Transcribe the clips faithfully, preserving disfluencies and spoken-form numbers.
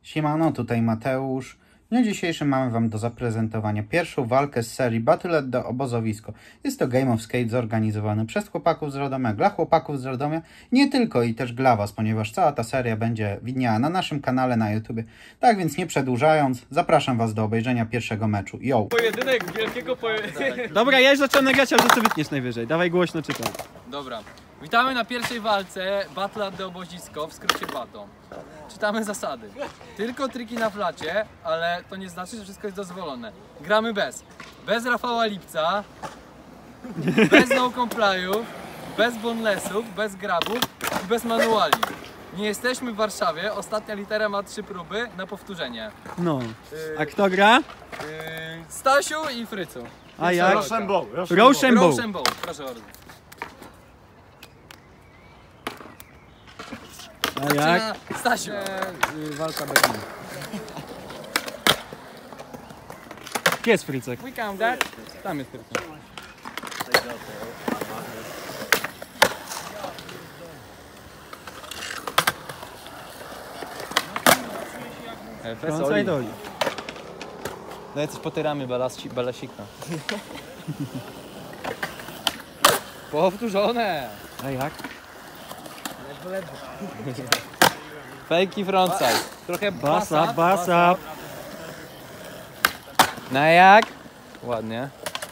Siemano, tutaj Mateusz. W dniu dzisiejszym mamy Wam do zaprezentowania pierwszą walkę z serii Battle do Obozowisko. Jest to Game of Skate zorganizowany przez chłopaków z Radomia, dla chłopaków z Radomia, nie tylko i też dla Was, ponieważ cała ta seria będzie widniała na naszym kanale na YouTube. Tak więc nie przedłużając, zapraszam Was do obejrzenia pierwszego meczu. Yo! Pojedynek wielkiego pojedynku. Dobra, ja już zacząłem grać, ale ty wytniesz najwyżej. Dawaj głośno czytaj. Dobra. Witamy na pierwszej walce Battle do Obozisko, w skrócie Bato. Czytamy zasady. Tylko triki na flacie, ale to nie znaczy, że wszystko jest dozwolone. Gramy bez. Bez Rafała Lipca, bez no comply'ów, bez bonelessów, bez grabów i bez manuali. Nie jesteśmy w Warszawie, ostatnia litera ma trzy próby na powtórzenie. No. A kto gra? Yy, Stasiu i Frycu. A jak? Rochambeau. Rochambeau. Rochambeau, proszę bardzo. A jak? Stasiu. Walka Berlin. Gdzie jest Frycek? We count that. Tam jest Frycek. Wracaj do nich. No jesteś potyramy balasi, balasika. Powtórzone. A jak? Fake i frontside. Trochę Basa, basa. Na jak? Ładnie.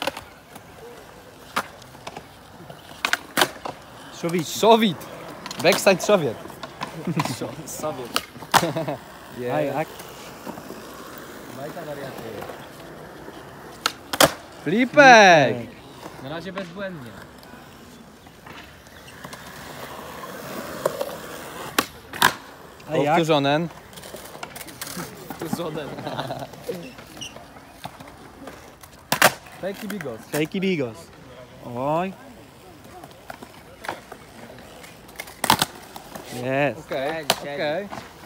Szowicz. Szowit. Backside Sowiet. Sowiet. A jak? Flipek. Na razie bezbłędnie. A jak? Powtórzone. Powtórzone. Fake i bigos. Fake i bigos. Oj. Jest. Okej, okej.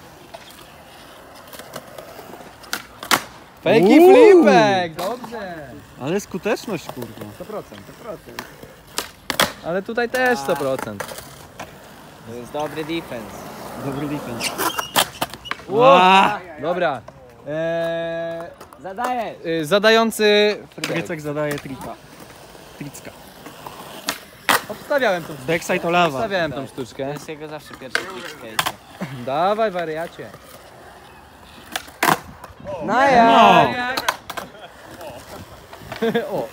Fake i Uuu. flipek. Dobrze. Ale skuteczność, kurwa. sto procent, sto procent. Ale tutaj też sto procent. To jest dobry defense. Dobry defense. Ła! Dobra. Eee, Zadaję! y, zadający Frycek zadaje trika. Tricka. Obstawiałem tą, Backside Olawa. obstawiałem tą To sztuczkę. jest jego zawsze pierwszy trick skate. Dawaj wariacie. No No. O.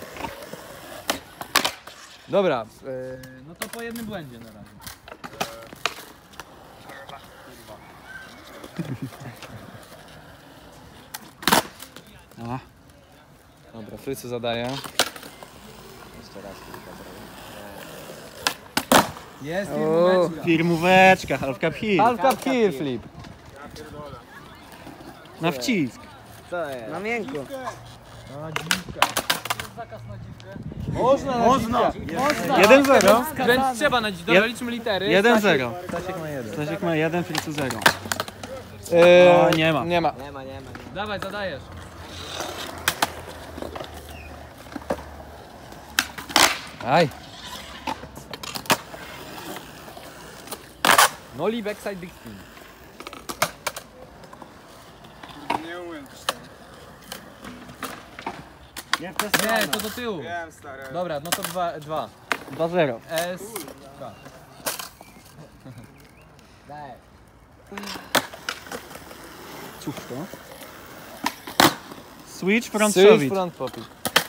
Dobra. E, no to po jednym błędzie na razie. A. Dobra, Frycu zadaje. Jeszcze raz kilka zrobię. Jest Firmóweczka, half cap hill. Half cup kill flip. Na wcisk. Co jest? Na miękku. Można, można. jeden zero. Więc trzeba nadzić. Dobra, liczmy litery. jeden zero. Stasiek ma jeden. Stasiek ma jeden, Frycu zero. Eee, O, nie ma. Nie ma. Nie ma, nie ma. Dawaj, zadajesz. Aj. Noli backside big spin. Nie umiem też Nie, Nie, to do tyłu. Wiem, stary. Dobra, no to dwa. dwa. dwa zero. S. Daj. Cóż to? Switch front Switch Soviet. front popi.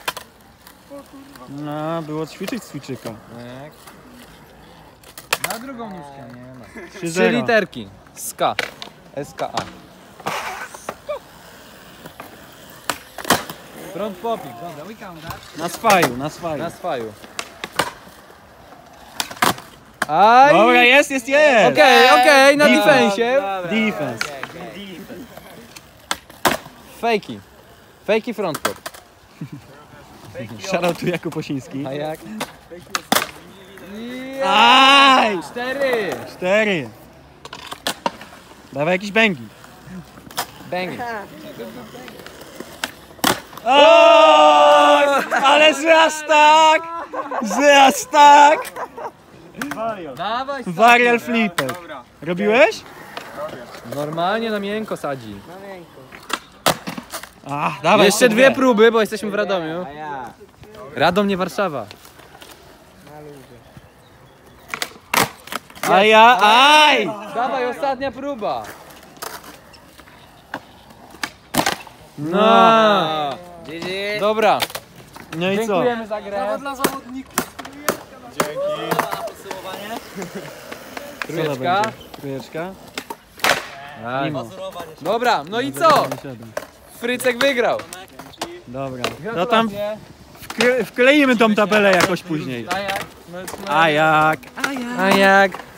No, było ćwiczyć switczyka. Tak. Na drugą nóżkę nie ma. trzy Trzy zero. literki. S K. S K A. Front popik. Dobra, we count that. Na swaju, na swaju. Na swaju. Aj! Dobra, jest, jest, jest! Okej, okej, na Defense. defensie. Defense. Fakey. Fakey front pop. Shoutout tu Jakub Osiński. A jak? Aj! Cztery! Cztery. Dawaj jakiś bęgi. Bang. O! Ale że aż tak! Że aż tak! Dawaj, Varial flipper. Robiłeś? Normalnie na miękko sadzi. Na miękko. Ach, dawaj. Jeszcze dwie próby, bo jesteśmy w Radomiu. A ja. Radom, nie Warszawa. Na ludzie. A ja, aj! Dawaj, ostatnia próba. No. No. G G. Dobra, No i co? dziękujemy za grę. Co to Trójeczka. będzie? Trójeczka? Tak. Mimo. Dobra, no i co? Siedem. Frycek wygrał. Dobra. No tam Gratulacje. wkle- wkleimy tą tabelę jakoś później. A jak? No, A jak? A jak?